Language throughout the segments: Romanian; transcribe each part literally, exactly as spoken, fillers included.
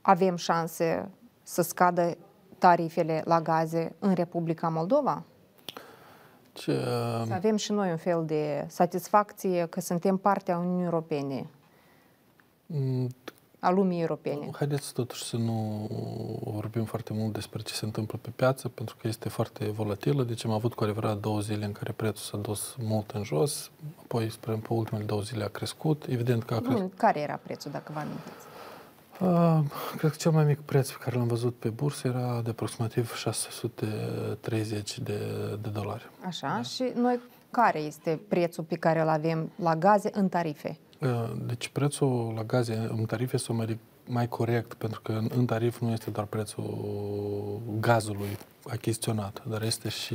avem șanse să scadă tarifele la gaze în Republica Moldova? Ce, Să avem și noi un fel de satisfacție că suntem partea Uniunii Europene, a lumii europene. Haideți totuși să nu vorbim foarte mult despre ce se întâmplă pe piață, pentru că este foarte volatilă. Deci am avut cu adevărat două zile în care prețul s-a dus mult în jos, apoi, spre pe ultimele două zile a crescut. Evident că a crescut. Care era prețul, dacă vă amintiți? Uh, cred că cel mai mic preț pe care l-am văzut pe bursă era de aproximativ șase sute treizeci de, de dolari. Așa, da. Și noi care este prețul pe care îl avem la gaze în tarife? Uh, deci prețul la gaze în tarife este mai, mai corect, pentru că în, în tarif nu este doar prețul gazului achiziționat, dar este și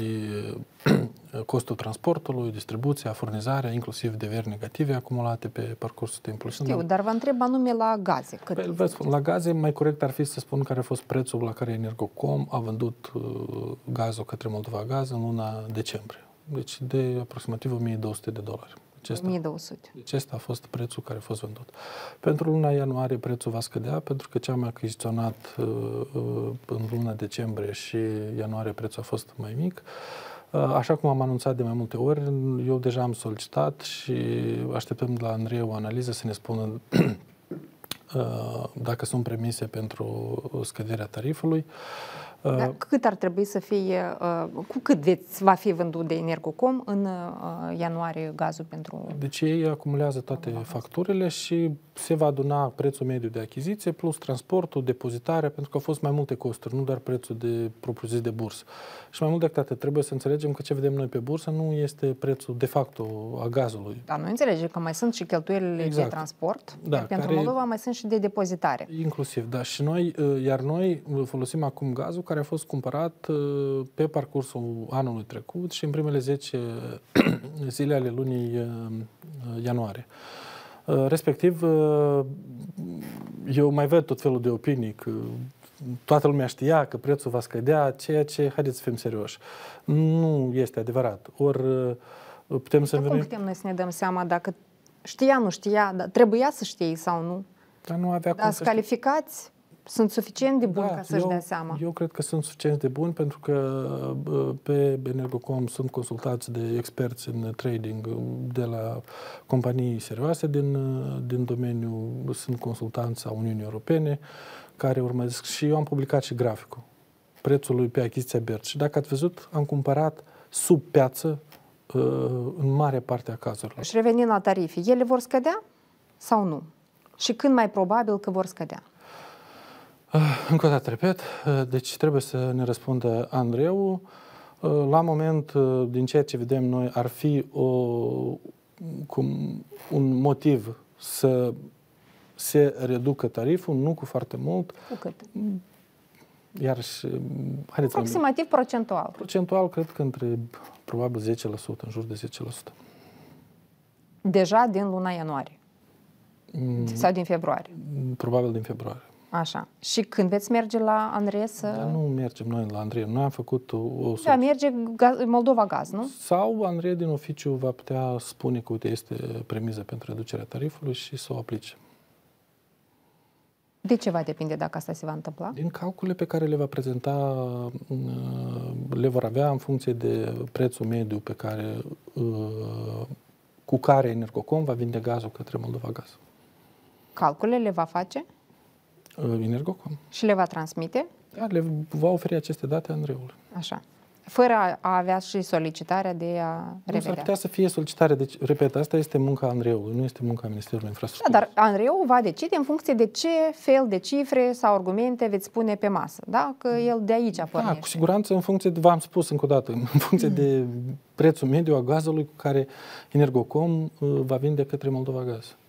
costul transportului, distribuția, furnizarea, inclusiv deveri negative acumulate pe parcursul timpului. Știu, dar vă întreb anume la gaze. Cât Păi, vă spun, la gaze mai corect ar fi să spun care a fost prețul la care Energocom a vândut uh, gazul către Moldova Gaz în luna decembrie. Deci de aproximativ o mie două sute de dolari. o mie două sute. Deci acesta a fost prețul care a fost vândut. Pentru luna ianuarie prețul va scădea, pentru că ce am achiziționat uh, uh, în luna decembrie și ianuarie prețul a fost mai mic. Uh, așa cum am anunțat de mai multe ori, eu deja am solicitat și așteptăm de la Andrei o analiză să ne spună uh, dacă sunt premise pentru scăderea tarifului. Da, cât ar trebui să fie, cu cât veți, va fi vândut de Energocom în ianuarie gazul pentru... Deci ei acumulează toate facturile și se va aduna prețul mediu de achiziție plus transportul, depozitarea, pentru că au fost mai multe costuri, nu doar prețul de propriu-zis de bursă. Și mai mult decât atât, trebuie să înțelegem că ce vedem noi pe bursă nu este prețul de facto a gazului. Dar noi înțelegem că mai sunt și cheltuielile exact. de transport, da, pentru care... Moldova mai sunt și de depozitare. Inclusiv, da. Și noi, iar noi folosim acum gazul care a fost cumpărat pe parcursul anului trecut și în primele zece zile ale lunii ianuarie. Respectiv, eu mai văd tot felul de opinii că toată lumea știa că prețul va scădea, ceea ce, haideți să fim serioși, nu este adevărat. Ori putem să... Cum venim... putem noi să ne dăm seama dacă știa, nu știa, dar trebuia să știe sau nu? Dar nu avea dar cum să calificați? Sunt suficient de buni da, ca să-și dea seama? Eu cred că sunt suficient de buni pentru că pe Energocom sunt consultați de experți în trading de la companii serioase din, din domeniu, sunt consultanți a Uniunii Europene care urmăresc și eu am publicat și graficul prețului pe achiziția B E R T și dacă ați văzut, am cumpărat sub piață în mare parte a cazurilor. Și revenind la tarife, ele vor scădea sau nu? Și când mai probabil că vor scădea? Încă o dată repet, deci trebuie să ne răspundă Andreu. La moment, din ceea ce vedem noi, ar fi o, cum, un motiv să se reducă tariful, nu cu foarte mult. Cu cât? Iar și, haideți aproximativ procentual. Procentual, cred că între probabil zece la sută, în jur de zece la sută. Deja din luna ianuarie? Mm. Sau din februarie? Probabil din februarie. Așa. Și când veți merge la Andrei să... Da, nu mergem noi la Andrei. Noi am făcut o... o da, merge gaz, Moldova Gaz, nu? Sau Andrei din oficiu va putea spune că uite, este premiză pentru reducerea tarifului și să o aplice. De ce va depinde dacă asta se va întâmpla? Din calculele pe care le va prezenta, le vor avea în funcție de prețul mediu pe care, cu care Energocom va vinde gazul către Moldova Gaz. Calculele le va face? Energocom. Și le va transmite? Da, le va oferi aceste date Andreiului. Așa. Fără a avea și solicitarea de a revedea. S-ar putea să fie solicitare. Deci, repet, asta este munca Andreiului, nu este munca Ministerului Infrastructurii. Da, dar Andreu va decide în funcție de ce fel de cifre sau argumente veți pune pe masă. Da? Că el de aici pornește. Da, cu siguranță în funcție de, v-am spus încă o dată, în funcție de prețul mediu a gazului cu care Energocom va vinde către Moldova Gaz.